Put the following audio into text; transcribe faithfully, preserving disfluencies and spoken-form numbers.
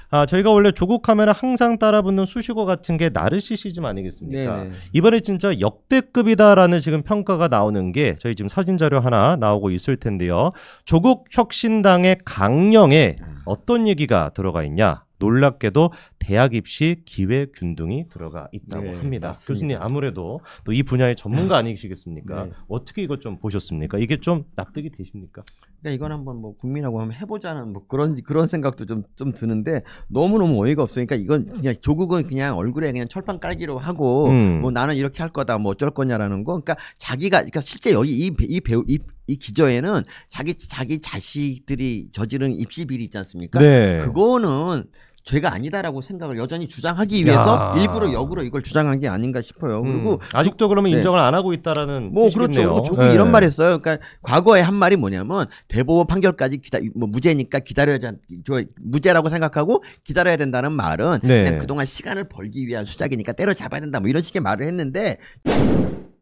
아, 저희가 원래 조국하면 항상 따라붙는 수식어 같은 게 나르시시즘 아니겠습니까? 네네. 이번에 진짜 역대급이다라는 지금 평가가 나오는 게 저희 지금 사진 자료 하나 나오고 있을 텐데요. 조국 혁신당의 강령에 어떤 얘기가 들어가 있냐? 놀랍게도 대학 입시 기회 균등이 들어가 있다고 네, 합니다. 맞습니다. 교수님 아무래도 또 이 분야의 전문가 아니시겠습니까? 네. 어떻게 이것 좀 보셨습니까? 이게 좀 납득이 되십니까? 그러니까 이건 한번 뭐 국민하고 한번 해보자는 뭐 그런 그런 생각도 좀 좀 드는데 너무 너무 어이가 없으니까 이건 그냥 조국은 그냥 얼굴에 그냥 철판 깔기로 하고 음. 뭐 나는 이렇게 할 거다 뭐 어쩔 거냐라는 거. 그러니까 자기가 그러니까 실제 여기 이, 이 배우 이, 이 기저에는 자기 자기 자식들이 저지른 입시 비리 있지 않습니까? 네. 그거는 죄가 아니다라고 생각을 여전히 주장하기 위해서 야. 일부러 역으로 이걸 주장한 게 아닌가 싶어요. 그리고 음, 아직도 그러면 네. 인정을 안 하고 있다라는 뭐 뜻이겠네요. 그렇죠. 그리고 조국이 네. 이런 말 했어요. 그러니까 과거에 한 말이 뭐냐면 대법원 판결까지 기다 뭐 무죄니까 기다려야 저 무죄라고 생각하고 기다려야 된다는 말은 네. 그냥 그동안 시간을 벌기 위한 수작이니까 때려잡아야 된다 뭐 이런 식의 말을 했는데